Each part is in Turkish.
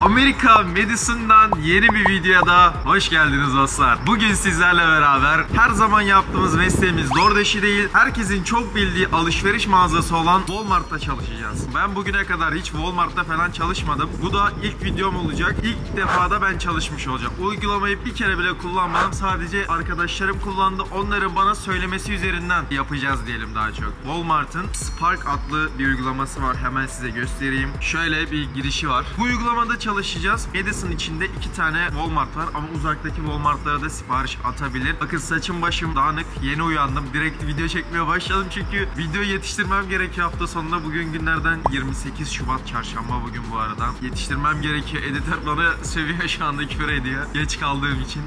Amerika Madison'dan yeni bir videoda hoş geldiniz dostlar. Bugün sizlerle beraber her zaman yaptığımız mesleğimiz DoorDash'i değil, herkesin çok bildiği alışveriş mağazası olan Walmart'ta çalışacağız. Ben bugüne kadar hiç Walmart'ta falan çalışmadım. Bu da ilk videom olacak. İlk defa da ben çalışmış olacağım. Uygulamayı bir kere bile kullanmadım. Sadece arkadaşlarım kullandı. Onların bana söylemesi üzerinden yapacağız diyelim daha çok. Walmart'ın Spark adlı bir uygulaması var. Hemen size göstereyim. Şöyle bir girişi var. Bu uygulamada çalışacağız. Madison içinde 2 tane Walmart var ama uzaktaki Walmart'lara da sipariş atabilir. Bakın saçım başım dağınık. Yeni uyandım. Direkt video çekmeye başladım çünkü video yetiştirmem gerekiyor hafta sonunda. Bugün günlerden 28 Şubat çarşamba bugün bu arada. Yetiştirmem gerekiyor. Editör bana sövüyor şu anda, küfür ediyor. Geç kaldığım için.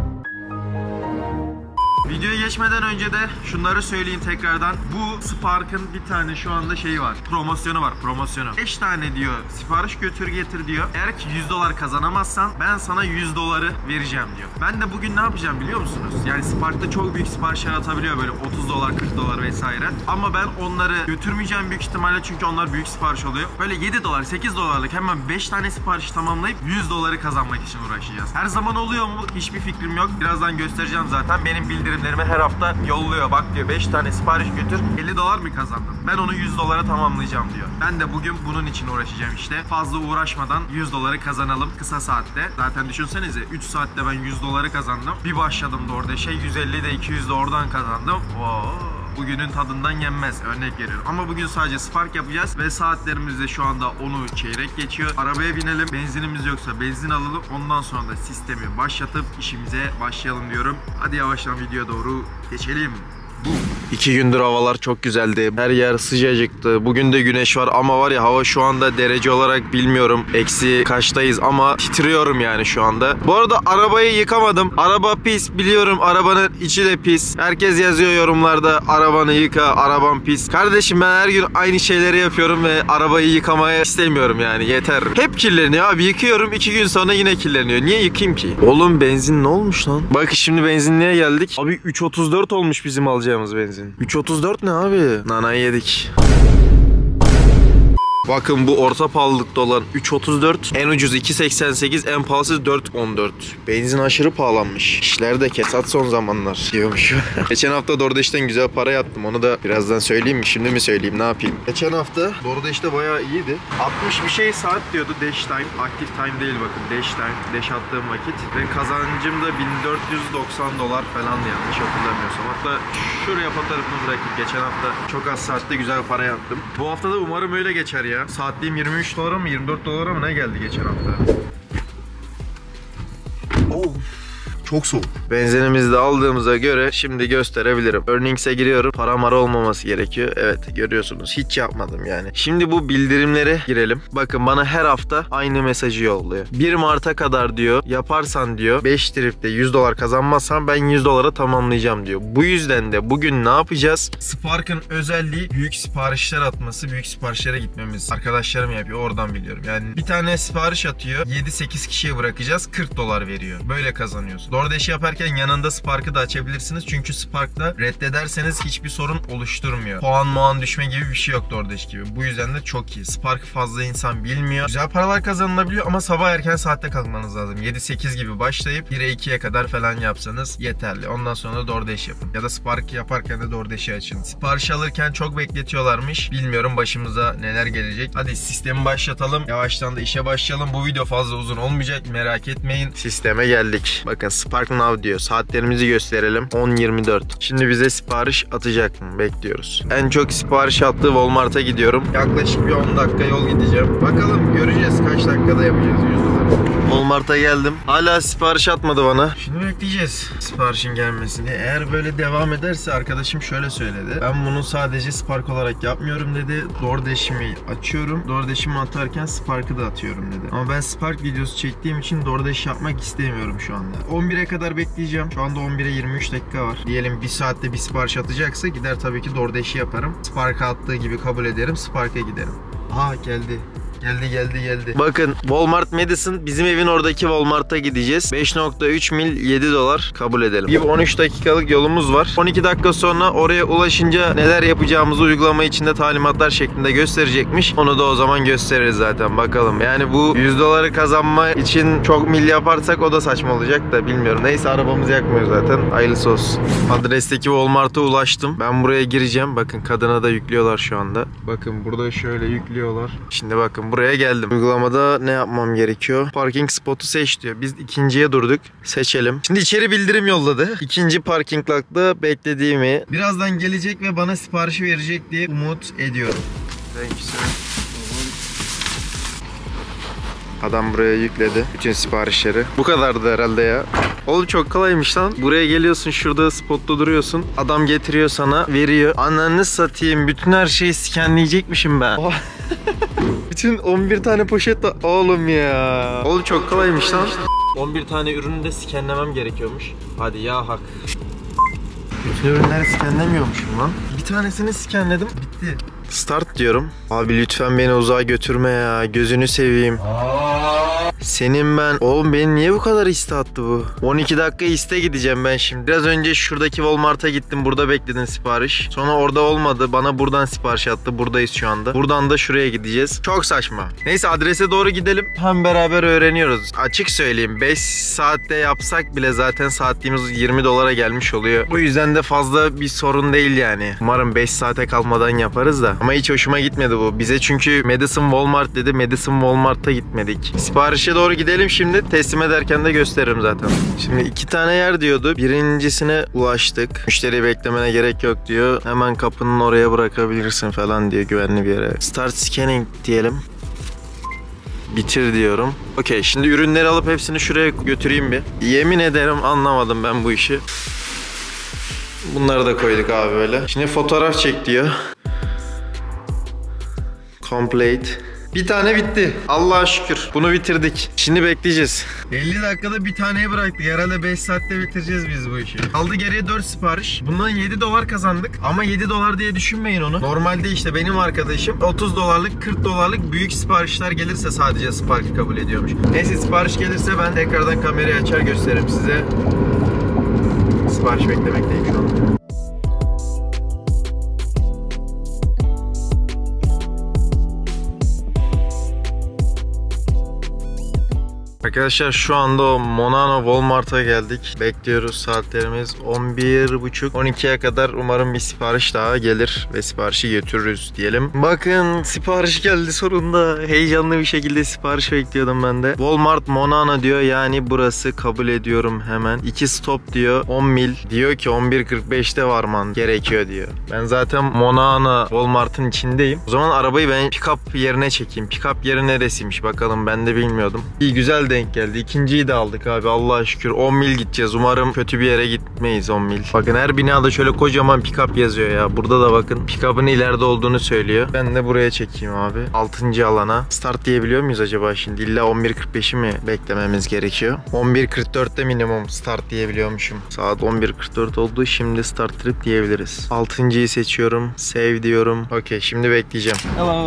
Videoya geçmeden önce de şunları söyleyeyim tekrardan. Bu Spark'ın bir tane şu anda şeyi var. Promosyonu var. 5 tane diyor sipariş götür getir diyor. Eğer ki $100 kazanamazsan ben sana $100 vereceğim diyor. Ben de bugün ne yapacağım biliyor musunuz? Yani Spark'ta çok büyük siparişler atabiliyor, böyle $30, $40 vesaire. Ama ben onları götürmeyeceğim büyük ihtimalle çünkü onlar büyük sipariş oluyor. Böyle $7, $8'lık hemen 5 tane sipariş tamamlayıp $100 kazanmak için uğraşacağız. Her zaman oluyor mu? Hiçbir fikrim yok. Birazdan göstereceğim zaten. Benim bildirimlerimi her hafta yolluyor. Bak diyor 5 tane sipariş götür, $50 mı kazandın? Ben onu $100 tamamlayacağım diyor. Ben de bugün bunun için uğraşacağım işte. Fazla uğraşmadan $100 kazanalım kısa saatte. Zaten düşünsenize 3 saatte ben $100 kazandım. Bir başladım DoorDash'e, 150 de 200 de oradan kazandım. Bugünün tadından yenmez, örnek veriyorum. Ama bugün sadece Spark yapacağız ve saatlerimiz de şu anda 10'u çeyrek geçiyor. Arabaya binelim, benzinimiz yoksa benzin alalım. Ondan sonra da sistemi başlatıp işimize başlayalım diyorum. Hadi yavaştan videoya doğru geçelim. 2 gündür havalar çok güzeldi. Her yer sıcacıktı. Bugün de güneş var ama var ya, hava şu anda derece olarak bilmiyorum eksi kaçtayız ama titriyorum yani şu anda. Bu arada arabayı yıkamadım. Araba pis biliyorum. Arabanın içi de pis. Herkes yazıyor yorumlarda arabanı yıka, araban pis. Kardeşim ben her gün aynı şeyleri yapıyorum ve arabayı yıkamaya istemiyorum yani, yeter. Hep kirleniyor abi, yıkıyorum 2 gün sonra yine kirleniyor. Niye yıkayayım ki? Oğlum benzin ne olmuş lan? Bak şimdi benzinliğe geldik. Abi 3.34 olmuş bizim alacağımız benzin. 3.34 ne abi? Nanayı yedik. Bakın bu orta pahalılıkta olan 3.34, en ucuz 2.88, en pahalısı 4.14. Benzin aşırı pahalanmış. İşler de kesat son zamanlar diyormuş. Geçen hafta DoorDash'ten güzel para yaptım. Onu da birazdan söyleyeyim mi? Şimdi mi söyleyeyim? Ne yapayım? Geçen hafta DoorDash'te bayağı iyiydi. 60 bir şey saat diyordu Dash Time. Active Time değil bakın. Dash Time. Dash attığım vakit. Ve kazancım da $1490 falan yanlış hatırlamıyorsam. Hatta şuraya fotoğrafını bırakıp geçen hafta çok az saatte güzel para yaptım. Bu hafta da umarım öyle geçer ya. Saatliğim $23 mı $24 mı ne geldi geçen hafta? Çok soğuk. Benzinimizi de aldığımıza göre şimdi gösterebilirim. Earnings'e giriyorum. Para mara olmaması gerekiyor. Evet görüyorsunuz. Hiç yapmadım yani. Şimdi bu bildirimlere girelim. Bakın bana her hafta aynı mesajı yolluyor. 1 Mart'a kadar diyor. Yaparsan diyor 5 tripte $100 kazanmazsan ben $100'a tamamlayacağım diyor. Bu yüzden de bugün ne yapacağız? Spark'ın özelliği büyük siparişler atması. Büyük siparişlere gitmemiz. Arkadaşlarım yapıyor. Oradan biliyorum. Yani bir tane sipariş atıyor. 7-8 kişiye bırakacağız. $40 veriyor. Böyle kazanıyorsun. DoorDash yaparken yanında Spark'ı da açabilirsiniz. Çünkü Spark'la reddederseniz hiçbir sorun oluşturmuyor. Puan düşme gibi bir şey yok DoorDash gibi. Bu yüzden de çok iyi. Spark fazla insan bilmiyor. Güzel paralar kazanılabiliyor ama sabah erken saatte kalkmanız lazım. 7-8 gibi başlayıp 1'e 2'ye kadar falan yapsanız yeterli. Ondan sonra DoorDash yapın. Ya da Spark yaparken de DoorDash'i açın. Sipariş alırken çok bekletiyorlarmış. Bilmiyorum başımıza neler gelecek. Hadi sistemi başlatalım. Yavaştan da işe başlayalım. Bu video fazla uzun olmayacak. Merak etmeyin. Sisteme geldik. Bakın Spark Now diyor. Saatlerimizi gösterelim. 10.24. Şimdi bize sipariş atacak mı? Bekliyoruz. En çok sipariş attığı Walmart'a gidiyorum. Yaklaşık bir 10 dakika yol gideceğim. Bakalım göreceğiz kaç dakikada yapacağız $100. Walmart'a geldim. Hala sipariş atmadı bana. Şimdi bekleyeceğiz siparişin gelmesini. Eğer böyle devam ederse arkadaşım şöyle söyledi. Ben bunu sadece Spark olarak yapmıyorum dedi. DoorDash'imi açıyorum. DoorDash'imi atarken Spark'ı da atıyorum dedi. Ama ben Spark videosu çektiğim için DoorDash yapmak istemiyorum şu anda. 11'e kadar bekleyeceğim. Şu anda 11'e 23 dakika var. Diyelim bir saatte bir sipariş atacaksa gider tabii ki DoorDash'i yaparım. Spark'a attığı gibi kabul ederim. Spark'a giderim. Geldi. Geldi. Bakın Walmart Madison, bizim evin oradaki Walmart'a gideceğiz. 5.3 mil 7 dolar, kabul edelim. Bir 13 dakikalık yolumuz var. 12 dakika sonra oraya ulaşınca neler yapacağımızı uygulama içinde talimatlar şeklinde gösterecekmiş. Onu da o zaman gösteririz zaten, bakalım. Yani bu 100 doları kazanma için çok mil yaparsak o da saçma olacak da bilmiyorum. Neyse, arabamızı yakmıyor zaten. Hayırlısı olsun. Adresteki Walmart'a ulaştım. Ben buraya gireceğim. Bakın kadına da yüklüyorlar şu anda. Bakın burada şöyle yüklüyorlar. Şimdi bakın buraya geldim. Uygulamada ne yapmam gerekiyor? Parking spotu seç diyor. Biz ikinciye durduk. Seçelim. Şimdi içeri bildirim yolladı. İkinci parking lot'ta beklediğimi, birazdan gelecek ve bana siparişi verecek diye umut ediyorum. Thank you sir. Adam buraya yükledi bütün siparişleri. Bu kadardı herhalde ya. Oğlum çok kolaymış lan. Buraya geliyorsun, şurada spotta duruyorsun. Adam getiriyor sana, veriyor. Ananı satayım, bütün her şeyi skenleyecekmişim ben. Bütün 11 tane poşet de... Oğlum ya. Oğlum çok kolaymış lan. 11 tane ürünü de skenlemem gerekiyormuş. Hadi ya hak. Bütün ürünleri skenlemiyormuşum lan. Bir tanesini skenledim, bitti. Start diyorum. Abi lütfen beni uzağa götürme ya. Gözünü seveyim. Senin ben... Oğlum beni niye bu kadar iste attı bu? 12 dakika iste gideceğim ben şimdi. Biraz önce şuradaki Walmart'a gittim. Burada bekledin sipariş. Sonra orada olmadı. Bana buradan sipariş attı. Buradayız şu anda. Buradan da şuraya gideceğiz. Çok saçma. Neyse, adrese doğru gidelim. Hem beraber öğreniyoruz. Açık söyleyeyim, 5 saatte yapsak bile zaten saatliğimiz 20 dolara gelmiş oluyor. Bu yüzden de fazla bir sorun değil yani. Umarım 5 saate kalmadan yaparız da. Ama hiç hoşuma gitmedi bu. Bize çünkü Madison Walmart dedi. Madison Walmart'a gitmedik. Siparişe doğru gidelim şimdi. Teslim ederken de gösteririm zaten. Şimdi 2 tane yer diyordu. Birincisine ulaştık. Müşteriyi beklemene gerek yok diyor. Hemen kapının oraya bırakabilirsin falan diyor, güvenli bir yere. Start scanning diyelim. Bitir diyorum. Okey, şimdi ürünleri alıp hepsini şuraya götüreyim bir. Yemin ederim anlamadım ben bu işi. Bunları da koyduk abi böyle. Şimdi fotoğraf çek diyor. Complete. Bir tane bitti. Allah'a şükür. Bunu bitirdik. Şimdi bekleyeceğiz. 50 dakikada bir taneyi bıraktık. Herhalde 5 saatte bitireceğiz biz bu işi. Kaldı geriye 4 sipariş. Bundan 7 dolar kazandık. Ama 7 dolar diye düşünmeyin onu. Normalde işte benim arkadaşım 30 dolarlık 40 dolarlık büyük siparişler gelirse sadece Spark'ı kabul ediyormuş. Neyse, sipariş gelirse ben tekrardan kamerayı açar gösteririm size. Sipariş beklemekteyim şu an. Arkadaşlar şu anda o Monano Walmart'a geldik. Bekliyoruz. Saatlerimiz 11.30. 12'ye kadar umarım bir sipariş daha gelir ve siparişi götürürüz diyelim. Bakın sipariş geldi sonunda. Heyecanlı bir şekilde sipariş bekliyordum ben de. Walmart Monano diyor, yani burası, kabul ediyorum hemen. 2 stop diyor. 10 mil. Diyor ki 11.45'te varman gerekiyor diyor. Ben zaten Monano Walmart'ın içindeyim. O zaman arabayı ben pick-up yerine çekeyim. Pick-up yeri neresiymiş bakalım, ben de bilmiyordum. İyi, güzel denk geldi. İkinciyi de aldık abi, Allah'a şükür. 10 mil gideceğiz. Umarım kötü bir yere gitmeyiz 10 mil. Bakın her binada şöyle kocaman pick-up yazıyor ya. Burada da bakın pick-up'ın ileride olduğunu söylüyor. Ben de buraya çekeyim abi. 6. alana. Start diyebiliyor muyuz acaba şimdi? İlla 11.45'i mi beklememiz gerekiyor? 11.44'te minimum start diyebiliyormuşum. Saat 11.44 oldu. Şimdi start trip diyebiliriz. 6.'yı seçiyorum. Save diyorum. Okey, şimdi bekleyeceğim. Hello.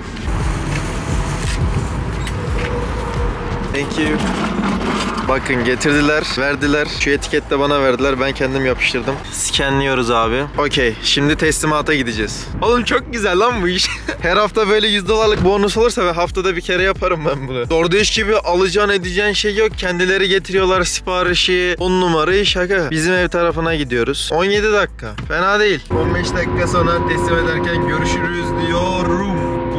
Thank you. Bakın getirdiler, verdiler. Şu etiketi de bana verdiler. Ben kendim yapıştırdım. Scanliyoruz abi. Okey, şimdi teslimata gideceğiz. Oğlum çok güzel lan bu iş. Her hafta böyle 100 dolarlık bonus olursa ve haftada bir kere yaparım ben bunu. DoorDash gibi alacağın edeceğin şey yok. Kendileri getiriyorlar siparişi. 10 numara iş, şaka. Bizim ev tarafına gidiyoruz. 17 dakika. Fena değil. 15 dakika sonra teslim ederken görüşürüz diyorum.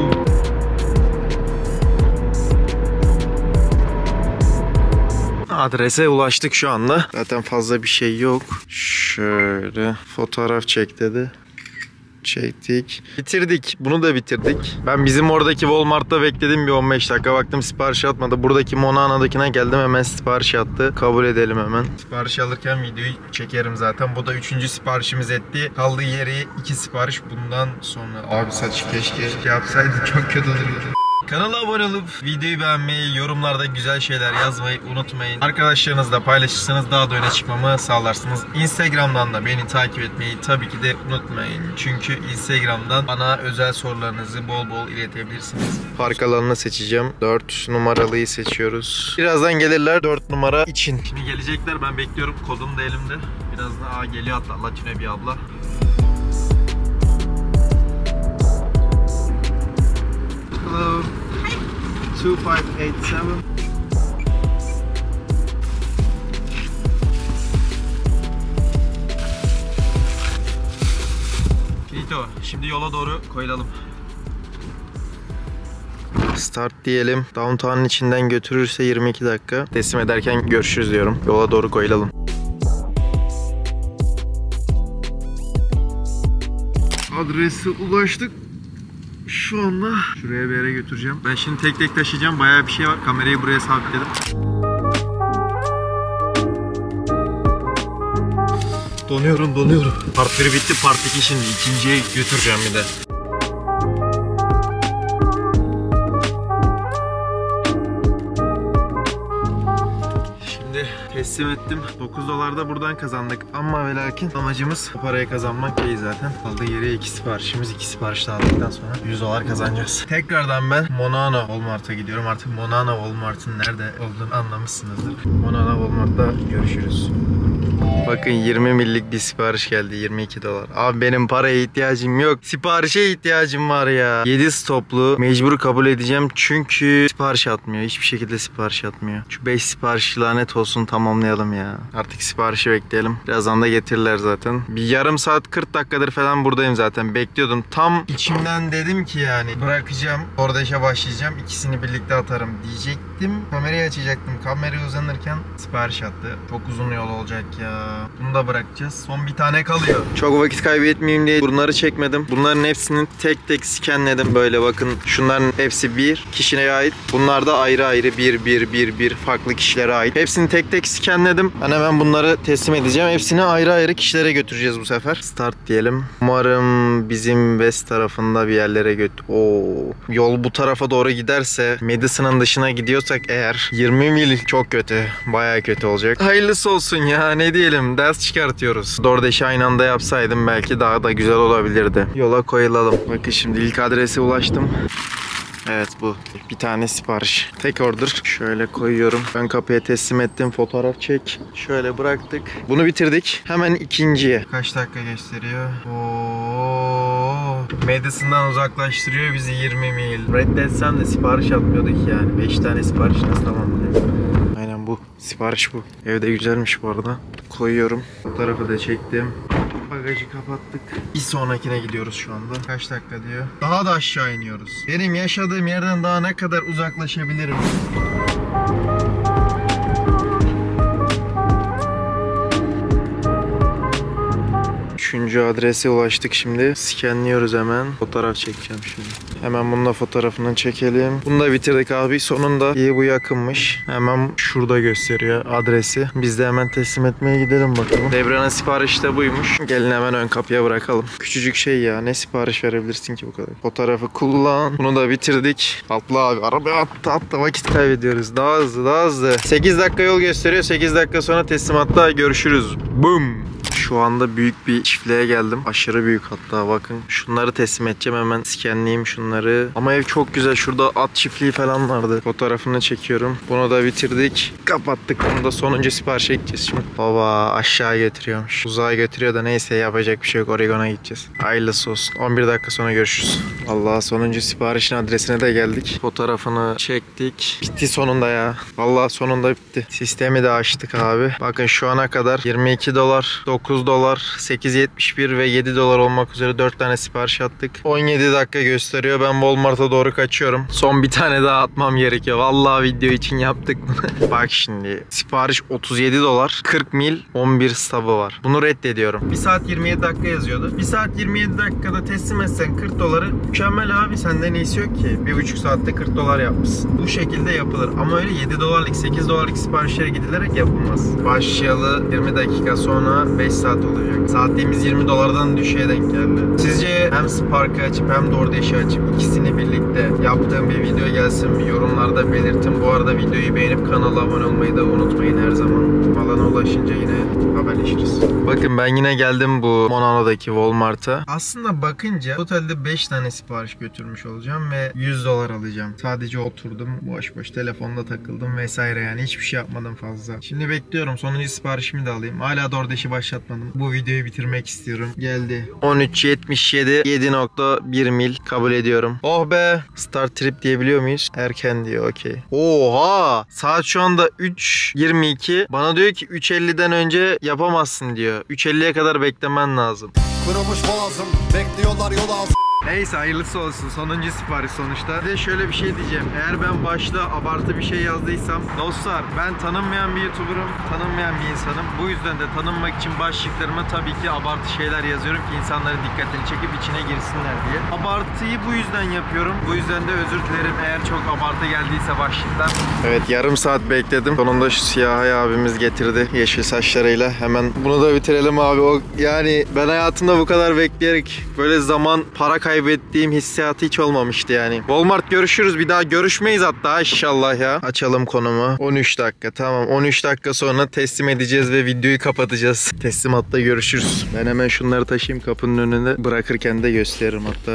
Adrese ulaştık şu anda. Zaten fazla bir şey yok. Şöyle fotoğraf çek dedi. Çektik. Bitirdik. Bunu da bitirdik. Ben bizim oradaki Walmart'ta bekledim bir 15 dakika. Baktım sipariş atmadı. Buradaki Monano'dakine geldim, hemen sipariş attı. Kabul edelim hemen. Sipariş alırken videoyu çekerim zaten. Bu da 3. siparişimiz etti. Kaldığı yeri 2 sipariş bundan sonra. Abi saç keşke yapsaydı, çok kötü olurdu. Kanala abone olup videoyu beğenmeyi, yorumlarda güzel şeyler yazmayı unutmayın. Arkadaşlarınızla paylaşırsanız daha da öne çıkmamı sağlarsınız. Instagram'dan da beni takip etmeyi tabii ki de unutmayın. Çünkü Instagram'dan bana özel sorularınızı bol bol iletebilirsiniz. Park alanını seçeceğim. 4 numaralıyı seçiyoruz. Birazdan gelirler 4 numara için. Şimdi gelecekler, ben bekliyorum. Kodum da elimde. Biraz daha geliyor hatta Latine bir abla. Hello. 2587. Finito. Şimdi yola doğru koyulalım. Start diyelim. Downtown'un içinden götürürse 22 dakika. Teslim ederken görüşürüz diyorum. Yola doğru koyulalım. Adrese ulaştık. Şu anda şuraya bir yere götüreceğim. Ben şimdi tek tek taşıyacağım. Bayağı bir şey var. Kamerayı buraya sabitledim. Donuyorum. Part 1 bitti. Part 2 şimdi. İkinciye götüreceğim bir de. Teslim ettim. 9 dolar da buradan kazandık. Ama ve lakin amacımız bu parayı kazanmak değil zaten. Aldığı yere 2 siparişimiz. 2 sipariş de aldıktan sonra 100 dolar kazanacağız. Tekrardan ben Monana Walmart'a gidiyorum. Artık Monana Walmart'ın nerede olduğunu anlamışsınızdır. Monana Walmart'ta görüşürüz. Bakın 20 millik bir sipariş geldi. 22 dolar. Abi benim paraya ihtiyacım yok. Siparişe ihtiyacım var ya. 7 stoplu. Mecbur kabul edeceğim. Çünkü sipariş atmıyor. Hiçbir şekilde sipariş atmıyor. Şu 5 sipariş lanet olsun, tamamlayalım ya. Artık siparişi bekleyelim. Birazdan da getirirler zaten. Bir yarım saat 40 dakikadır falan buradayım zaten. Bekliyordum. Tam içimden dedim ki yani bırakacağım. Orada işe başlayacağım. İkisini birlikte atarım diyecektim. Kamerayı açacaktım. Kamerayı uzanırken sipariş attı. Çok uzun yol olacak ya. Bunu da bırakacağız. Son bir tane kalıyor. Çok vakit kaybetmeyeyim diye bunları çekmedim. Bunların hepsini tek tek skenledim. Böyle bakın. Şunların hepsi bir kişiye ait. Bunlar da ayrı ayrı bir farklı kişilere ait. Hepsini tek tek skenledim. Ben hemen bunları teslim edeceğim. Hepsini ayrı ayrı kişilere götüreceğiz bu sefer. Start diyelim. Umarım bizim west tarafında bir yerlere yol bu tarafa doğru giderse, Madison'ın dışına gidiyorsak eğer 20 mil çok kötü. Bayağı kötü olacak. Hayırlısı olsun ya, ne diyelim, ders çıkartıyoruz. DoorDash'i aynı anda yapsaydım belki daha da güzel olabilirdi. Yola koyulalım. Bakın şimdi ilk adrese ulaştım. Evet, bu bir tane sipariş. Tek order. Şöyle koyuyorum. Ben kapıya teslim ettim. Fotoğraf çek. Şöyle bıraktık. Bunu bitirdik. Hemen ikinciye. Kaç dakika gösteriyor? Madison'dan uzaklaştırıyor bizi 20 mil. Reddetsem de sipariş atmıyorduk yani. 5 tane sipariş nasıl tamamlanıyor? Aynen bu. Sipariş bu. Evde güzelmiş bu arada. Koyuyorum. Fotoğrafı da çektim. Bagajı kapattık. Bir sonrakine gidiyoruz şu anda. Kaç dakika diyor. Daha da aşağı iniyoruz. Benim yaşadığım yerden daha ne kadar uzaklaşabilirim? Üçüncü adrese ulaştık şimdi. Skenliyoruz hemen. Fotoğraf çekeceğim şimdi. Hemen bunun da fotoğrafını çekelim. Bunu da bitirdik abi. Sonunda iyi, bu yakınmış. Hemen şurada gösteriyor adresi. Biz de hemen teslim etmeye gidelim bakalım. Devra'nın siparişi de buymuş. Gelin hemen ön kapıya bırakalım. Küçücük şey ya. Ne sipariş verebilirsin ki bu kadar? Fotoğrafı kullan. Bunu da bitirdik. Atla abi. Arabaya atla. Vakit kaybediyoruz. Daha hızlı. 8 dakika yol gösteriyor. 8 dakika sonra teslimatta görüşürüz. Boom. Şu anda büyük bir çiftliğe geldim. Aşırı büyük hatta, bakın. Şunları teslim edeceğim, hemen skenleyeyim şunları. Ama ev çok güzel. Şurada at çiftliği falan vardı. Fotoğrafını çekiyorum. Bunu da bitirdik. Kapattık. Bunu da sonuncu siparişe gideceğiz şimdi. Baba aşağı götürüyormuş. Uzağa götürüyor da neyse, yapacak bir şey yok. Oregon'a gideceğiz. Hayırlısı olsun. 11 dakika sonra görüşürüz. Allah, sonuncu siparişin adresine de geldik. Fotoğrafını çektik. Bitti sonunda ya. Vallahi sonunda bitti. Sistemi de açtık abi. Bakın şu ana kadar 22 dolar, 9 dolar, 8.71 ve 7 dolar olmak üzere 4 tane sipariş attık. 17 dakika gösteriyor. Ben Walmart'a doğru kaçıyorum. Son bir tane daha atmam gerekiyor. Vallahi video için yaptık bunu. Bak şimdi sipariş 37 dolar, 40 mil, 11 stub'ı var. Bunu reddediyorum. 1 saat 27 dakika yazıyordu. 1 saat 27 dakikada teslim etsen 40 doları mükemmel abi. Senden iyisi yok ki. 1,5 saatte 40 dolar yapmışsın. Bu şekilde yapılır. Ama öyle 7 dolarlık, 8 dolarlık siparişlere gidilerek yapılmaz. Başlayalı 20 dakika sonra 5 saat saat olacak. Saatliğimiz 20 dolardan düşüğe denk geldi. Sizce hem Spark'ı açıp hem DoorDash'i açıp ikisini birlikte yaptığım bir video gelsin mi? Yorumlarda belirtin. Bu arada videoyu beğenip kanala abone olmayı da unutmayın her zaman. Alana ulaşınca yine haberleşiriz. Bakın ben yine geldim bu Monano'daki Walmart'a. Aslında bakınca totalde 5 tane sipariş götürmüş olacağım ve 100 dolar alacağım. Sadece oturdum boş boş telefonda takıldım vesaire, yani hiçbir şey yapmadım fazla. Şimdi bekliyorum, sonuncu siparişimi de alayım. Hala DoorDash'i başlatmadım. Bu videoyu bitirmek istiyorum. Geldi. 13.77 7.1 mil kabul ediyorum. Oh be. Start trip diyebiliyor muyuz? Erken diyor, okey. Oha! Saat şu anda 3.22. Bana diyor ki 3.50'den önce yapamazsın diyor. 3.50'ye kadar beklemen lazım. Kırılmış boğazım, bekliyorlar yol ağzı. Neyse hayırlısı olsun. Sonuncu sipariş sonuçta. Bir de şöyle bir şey diyeceğim. Eğer ben başta abartı bir şey yazdıysam, dostlar ben tanınmayan bir YouTuber'ım, tanınmayan bir insanım. Bu yüzden de tanınmak için başlıklarıma tabii ki abartı şeyler yazıyorum ki insanların dikkatini çekip içine girsinler diye. Abartıyı bu yüzden yapıyorum. Bu yüzden de özür dilerim eğer çok abartı geldiyse başlıktan. Evet, yarım saat bekledim. Sonunda şu siyahi abimiz getirdi yeşil saçlarıyla. Hemen bunu da bitirelim abi. Yani ben hayatımda bu kadar bekleyerek böyle zaman, para kaybettiğim hissiyatı hiç olmamıştı yani. Walmart görüşürüz. Bir daha görüşmeyiz hatta inşallah ya. Açalım konumu. 13 dakika tamam. 13 dakika sonra teslim edeceğiz ve videoyu kapatacağız. Teslimatta görüşürüz. Ben hemen şunları taşıyayım kapının önünde. Bırakırken de gösteririm hatta.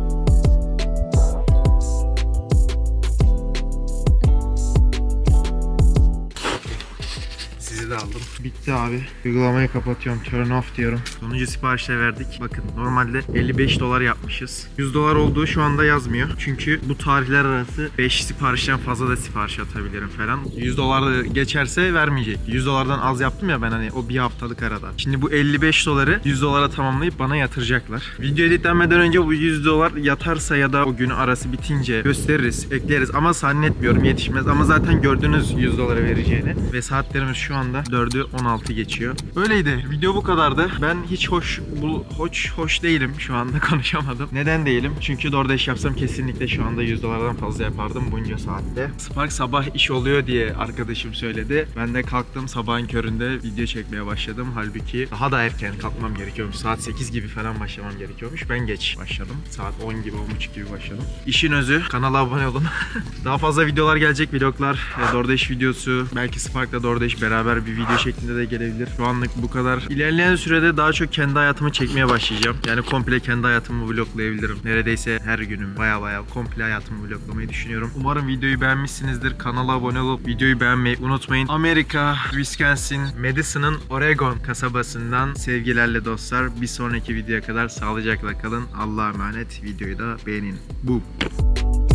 De aldım. Bitti abi. Uygulamayı kapatıyorum. Turn off diyorum. Sonuncu siparişle verdik. Bakın normalde 55 dolar yapmışız. 100 dolar olduğu şu anda yazmıyor. Çünkü bu tarihler arası 5 siparişten fazla da sipariş atabilirim falan. 100 dolar da geçerse vermeyecek. 100 dolardan az yaptım ya ben, hani o bir haftalık arada. Şimdi bu 55 doları 100 dolara tamamlayıp bana yatıracaklar. Video editlenmeden önce bu 100 dolar yatarsa ya da o günü arası bitince gösteririz, ekleriz ama zannetmiyorum yetişmez. Ama zaten gördünüz 100 dolara vereceğini. Ve saatlerimiz şu anda 4'ü 16 geçiyor. Öyleydi. Video bu kadardı. Ben hiç hoş değilim şu anda, konuşamadım. Neden değilim? Çünkü DoorDash yapsam kesinlikle şu anda 100 dolardan fazla yapardım bunca saatte. Spark sabah iş oluyor diye arkadaşım söyledi. Ben de kalktım sabahın köründe video çekmeye başladım. Halbuki daha da erken kalkmam gerekiyormuş. Saat 8 gibi falan başlamam gerekiyormuş. Ben geç başladım. Saat 10 gibi, 10.30 gibi başladım. İşin özü. Kanala abone olun. Daha fazla videolar gelecek. Vloglar, DoorDash videosu. Belki Spark'la DoorDash beraber bir video şeklinde de gelebilir. Şu anlık bu kadar. İlerleyen sürede daha çok kendi hayatımı çekmeye başlayacağım. Yani komple kendi hayatımı vloglayabilirim. Neredeyse her günüm baya komple hayatımı vloglamayı düşünüyorum. Umarım videoyu beğenmişsinizdir. Kanala abone olup videoyu beğenmeyi unutmayın. Amerika, Wisconsin, Madison'ın Oregon kasabasından sevgilerle dostlar. Bir sonraki videoya kadar sağlıcakla kalın. Allah'a emanet. Videoyu da beğenin. Boom.